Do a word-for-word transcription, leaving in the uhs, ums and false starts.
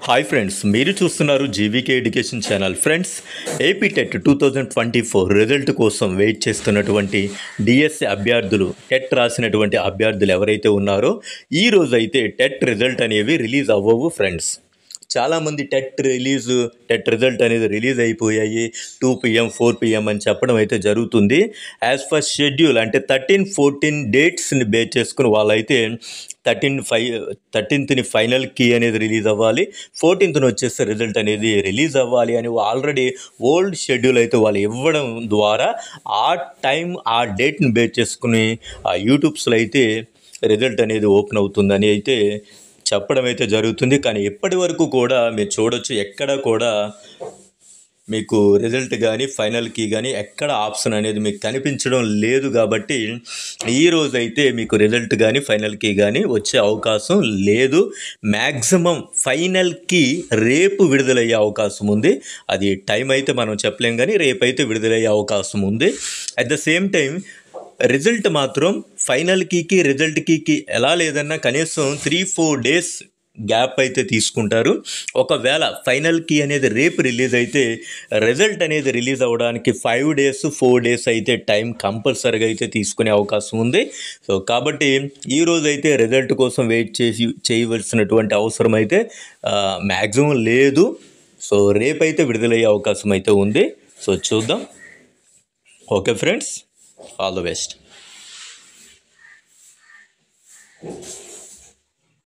Hi friends, మీరు చూస్తున్నారు GVK education channel. Friends, AP TET two thousand twenty four result కోసం wait చేస్తున్నటువంటి DSC అభ్యర్థులు, టెట్ రాసినటువంటి అభ్యర్థులు ఎవరైతే ఉన్నారో ఈ రోజు అయితే టెట్ రిజల్ట్ అనేవి రిలీజ్ అవ్వవు ఫ్రెండ్స్. చాలామంది టెట్ రిలీజ్ టెట్ రిజల్ట్ అనేది రిలీజ్ అయిపోయాయి టూ పిఎం ఫోర్ పిఎం అని చెప్పడం అయితే జరుగుతుంది. యాజ్ ఫర్ షెడ్యూల్ అంటే థర్టీన్ ఫోర్టీన్ డేట్స్ని బేస్ చేసుకుని వాళ్ళైతే థర్టీన్ ఫైవ్ థర్టీన్త్ని ఫైనల్ కీ అనేది రిలీజ్ అవ్వాలి, ఫోర్టీన్త్ని వచ్చేస్తే రిజల్ట్ అనేది రిలీజ్ అవ్వాలి అని ఆల్రెడీ ఓల్డ్ షెడ్యూల్ అయితే వాళ్ళు ఇవ్వడం ద్వారా ఆ టైం ఆ డేట్ని బేస్ చేసుకుని ఆ యూట్యూబ్స్లో అయితే రిజల్ట్ అనేది ఓపెన్ అవుతుందని అయితే చెప్పడం అయితే జరుగుతుంది. కానీ ఇప్పటి వరకు కూడా మీరు చూడొచ్చు, ఎక్కడ కూడా మీకు రిజల్ట్ కానీ ఫైనల్ కీ కానీ ఎక్కడ ఆప్షన్ అనేది మీకు కనిపించడం లేదు. కాబట్టి ఈరోజు అయితే మీకు రిజల్ట్ కానీ ఫైనల్ కీ కానీ వచ్చే అవకాశం లేదు. మ్యాక్సిమం ఫైనల్ కీ రేపు విడుదలయ్యే అవకాశం ఉంది. అది టైం అయితే మనం చెప్పలేం, కానీ రేపు అయితే విడుదలయ్యే అవకాశం ఉంది. At the same time result మాత్రం ఫైనల్ కీకి రిజల్ట్ కీకి ఎలా లేదన్నా కనీసం త్రీ ఫోర్ డేస్ గ్యాప్ అయితే తీసుకుంటారు. ఒకవేళ ఫైనల్ కీ అనేది రేపు రిలీజ్ అయితే రిజల్ట్ అనేది రిలీజ్ అవ్వడానికి ఫైవ్ డేస్ ఫోర్ డేస్ అయితే టైం కంపల్సరీగా అయితే తీసుకునే అవకాశం ఉంది. సో కాబట్టి ఈరోజు అయితే రిజల్ట్ కోసం వెయిట్ చేసి చేయవలసినటువంటి అవసరం అయితే మ్యాక్సిమం లేదు. సో రేపైతే విడుదలయ్యే అవకాశం అయితే ఉంది. సో చూద్దాం. Okay friends, all the best.